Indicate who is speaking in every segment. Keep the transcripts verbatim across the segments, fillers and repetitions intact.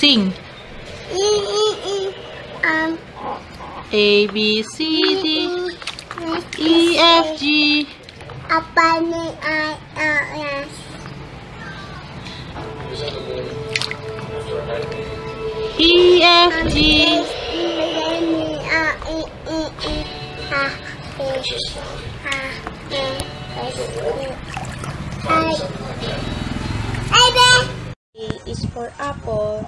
Speaker 1: Sing.
Speaker 2: E, E, E, um,
Speaker 1: A, B, C, D, E, F, G.
Speaker 2: Apa ni I, L, S.
Speaker 1: E, F, G. A is for apple.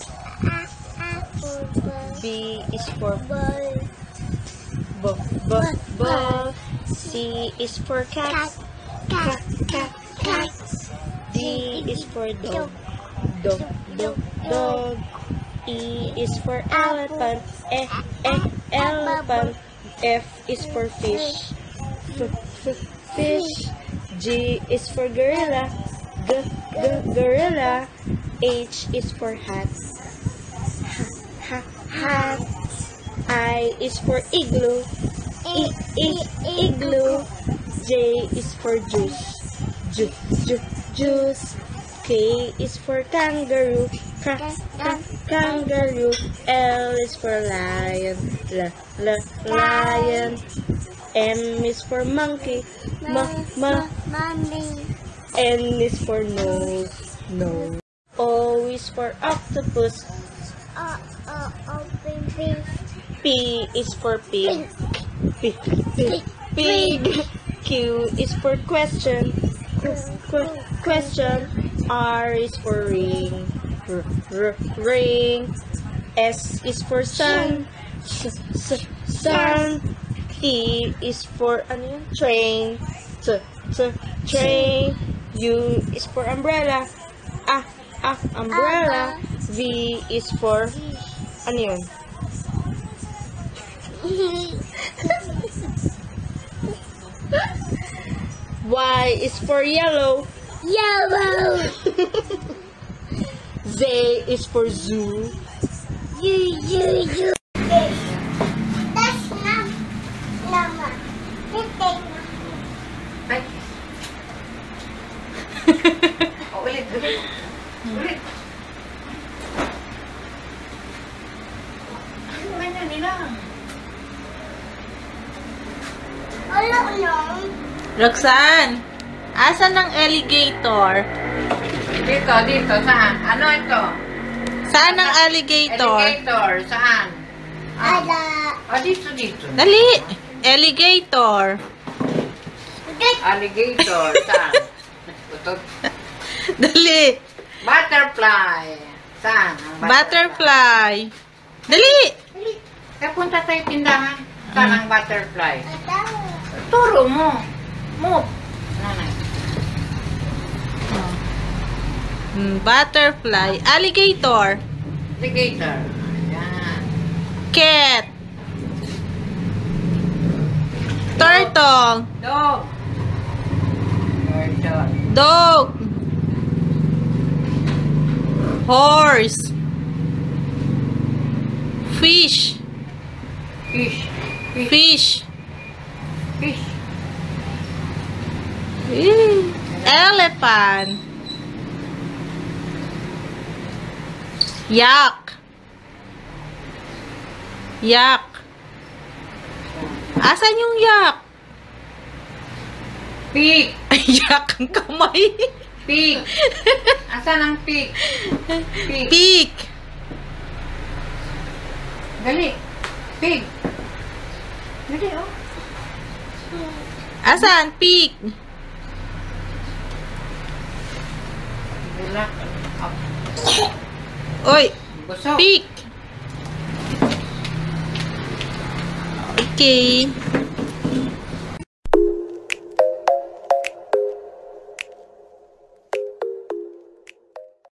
Speaker 1: B is for
Speaker 2: Ball.
Speaker 1: b, b, ball. C is for cat.
Speaker 2: Cat,
Speaker 1: Cat, cat. D is for dog. Dog, dog, dog. E is for elephant. E, e, elephant. F is for fish. F, f, fish. G is for gorilla. G, g, gorilla. H is for hat. H, h, hat. I is for igloo. I, I, igloo. J is for juice. Ju, ju, juice. K is for kangaroo. Ka, ka, kangaroo. L is for lion. L, l, lion. M is for monkey. M, m,
Speaker 2: Mommy.
Speaker 1: N is for nose. No. O is for octopus.
Speaker 2: Oh, oh, oh, baby.
Speaker 1: P is for pig. P, p, pig. Q is for question. Qu, qu, question. R is for ring. R, r, ring. S is for sun. S, s, sun. T is for ano yun? Train. T, t, train. U is for umbrella. Ah, ah, umbrella. V is for ano yun? Y is for yellow.
Speaker 2: Yellow.
Speaker 1: Z is for zoo.
Speaker 2: You, you, you. That's not Mama. Sitting.
Speaker 3: Ay. O, ulit, ulit. Ulit. Ano man yan nila?
Speaker 2: Wala no.
Speaker 1: Roxanne, asan ang alligator?
Speaker 3: Dito, dito. Saan? Ano ito?
Speaker 1: Saan ang alligator?
Speaker 3: Alligator. Saan? Ah.
Speaker 2: Ada.
Speaker 3: Ah, dito, dito.
Speaker 1: Dali! Alligator.
Speaker 3: Alligator. Saan? Utot.
Speaker 1: Dali!
Speaker 3: Butterfly. Saan? Ang
Speaker 1: Butterfly. Dali!
Speaker 3: Kaya punta tayo tindahan. Saan ang butterfly?
Speaker 2: Ada.
Speaker 3: Turo mo. Move. Nanay.
Speaker 1: Hmm, butterfly. Alligator.
Speaker 3: Alligator. Ayan.
Speaker 1: Cat. Turtle.
Speaker 3: Dog. Turtle.
Speaker 1: Dog. Horse. Fish.
Speaker 3: Fish. Fish.
Speaker 1: Fish.
Speaker 3: Fish.
Speaker 1: Eh, Elephant. Yak. Yak. Asan yung yak?
Speaker 3: Pig.
Speaker 1: Yak ang kamay.
Speaker 3: Pig. Asan ang pig? Pig.
Speaker 1: Pig.
Speaker 3: Dali. Pig. Dali, oh.
Speaker 1: Asan? Pig.
Speaker 3: Bulak. Up.
Speaker 1: Oy.
Speaker 3: Busok.
Speaker 1: Pig. Okay.